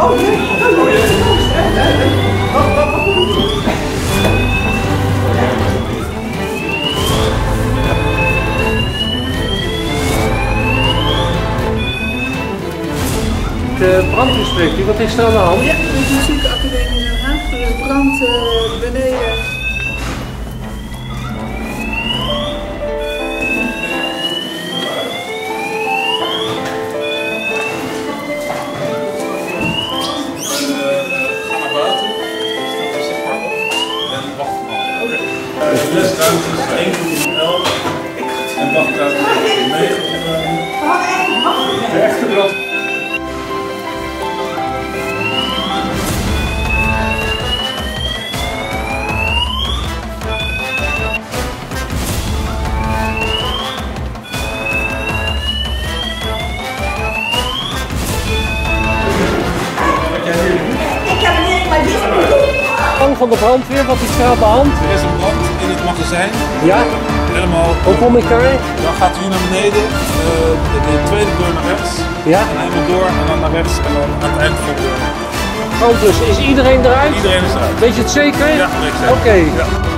Oh jee. Oh jee. De brandinspectie, wat is er aan de hand? Ja, de muziekacademie Den Haag. Er is brand beneden. Ga naar buiten, zeg maar op en wacht maar. Oké. De lesruimte is 1 tot 11 en wachtruimte 9 tot de echte brand. Van de brandweer, wat is er aan de hand? Er is een brand in het magazijn. Ja? Helemaal. Hoe kom ik daar? Dan gaat u naar beneden, de tweede deur naar rechts. Ja? En helemaal door en dan naar rechts en dan aan het eind van de deur. Oh, dus is iedereen eruit? Iedereen is eruit. Weet je het zeker? Ja, weet ik zeker. Oké. Ja.